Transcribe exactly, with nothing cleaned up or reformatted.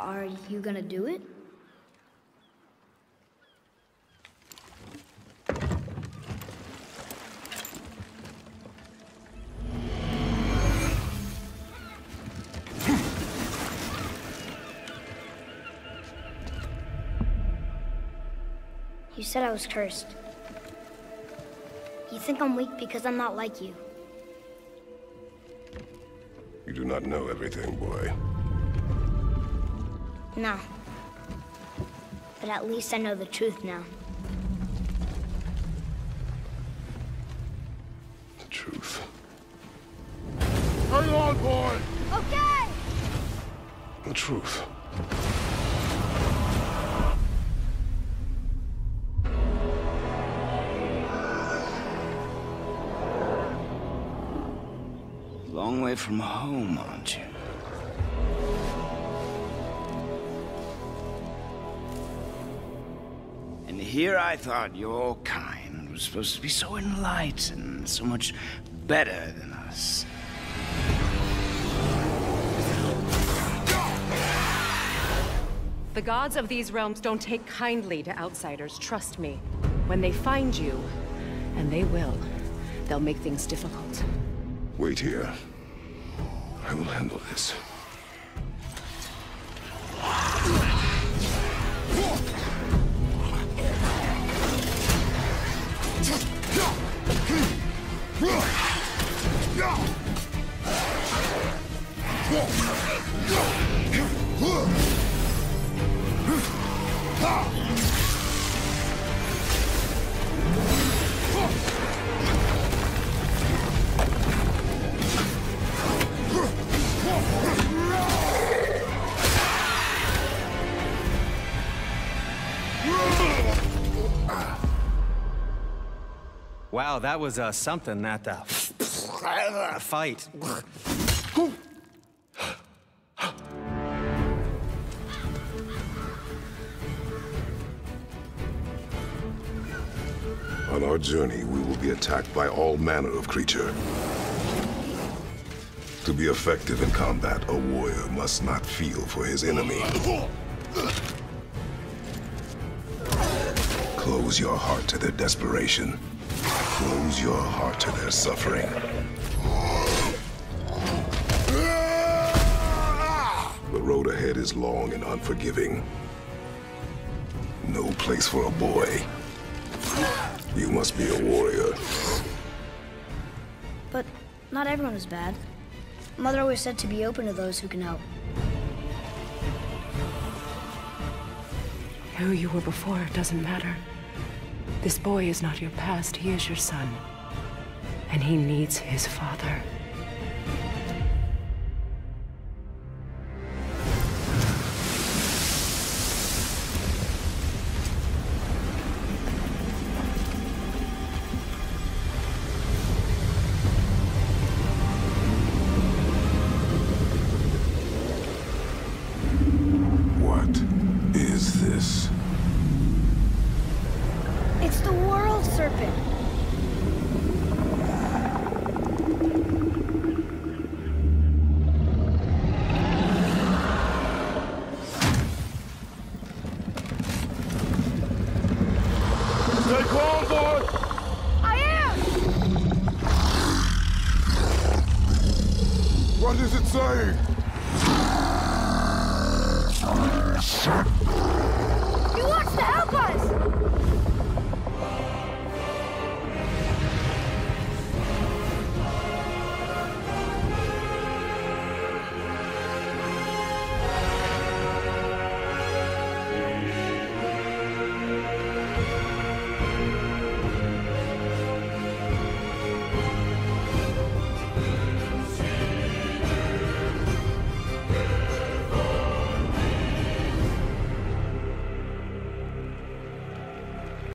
Are you gonna do it? You said I was cursed. You think I'm weak because I'm not like you. You do not know everything, boy. No. But at least I know the truth now. The truth. Hang on, boy! Okay! The truth. Long way from home, aren't you? And here I thought your kind was supposed to be so enlightened, so much better than us. The gods of these realms don't take kindly to outsiders, trust me. When they find you, and they will, they'll make things difficult. Wait here. I will handle this. Wow, that was uh, something, that uh, fight. On our journey, we will be attacked by all manner of creature. To be effective in combat, a warrior must not feel for his enemy. Close your heart to their desperation. Close your heart to their suffering. The road ahead is long and unforgiving. No place for a boy. You must be a warrior. But not everyone is bad. Mother always said to be open to those who can help. Who you were before doesn't matter. This boy is not your past, he is your son. And he needs his father. What is this? It's the World Serpent. Stay calm, boy! I am! What is it saying?